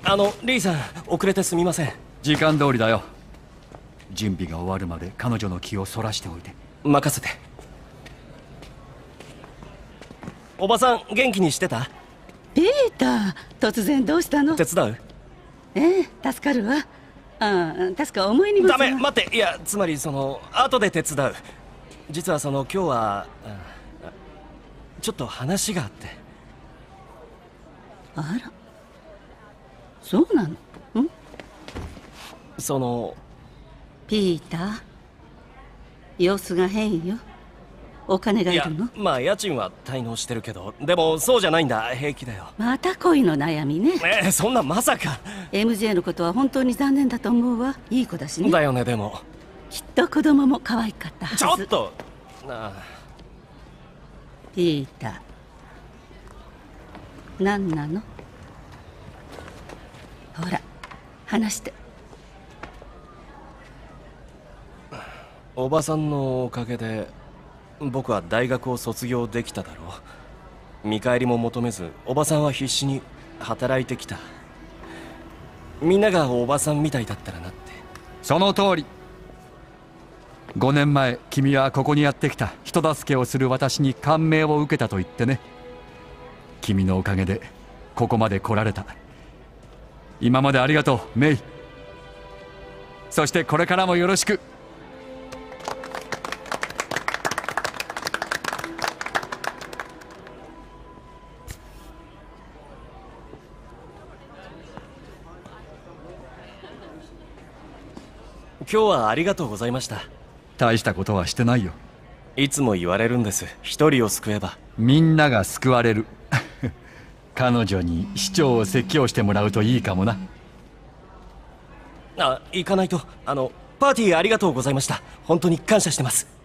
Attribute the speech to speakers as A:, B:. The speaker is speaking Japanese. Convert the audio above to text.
A: リーさん、遅れてすみません。
B: 時間通りだよ。準備が終わるまで彼女の気をそらしておいて。
A: 任せて。おばさん、元気にしてた？
C: ピーター、突然どうしたの？
A: 手伝う？
C: 助かるわ。確か重い荷物は。
A: ダメ、待って。いや、つまり後で手伝う。実は今日はちょっと話があって。
C: あら、そうなの？ピーター、様子が変よ。お金がいるの？
A: いや、まあ家賃は滞納してるけど、でもそうじゃないんだ。平気だよ。
C: また恋の悩みね。
A: そんなまさか。
C: MJ のことは本当に残念だと思うわ。いい子だしね。
A: だよね。でも
C: きっと子供も可愛かったはず。
A: ちょっと
C: ピーター、何なの？ほら、話して。
A: おばさんのおかげで僕は大学を卒業できただろう。見返りも求めず、おばさんは必死に働いてきた。みんながおばさんみたいだったらなって。
B: その通り。5年前君はここにやってきた人助けをする私に感銘を受けたと言ってね。君のおかげでここまで来られた。今までありがとう、メイ。そしてこれからもよろしく。
A: 今日はありがとうございました。
B: 大したことはしてないよ。
A: いつも言われるんです。一人を救えば
B: みんなが救われる。彼女に市長を説教してもらうといいかもな。
A: 行かないと。パーティーありがとうございました。本当に感謝してます。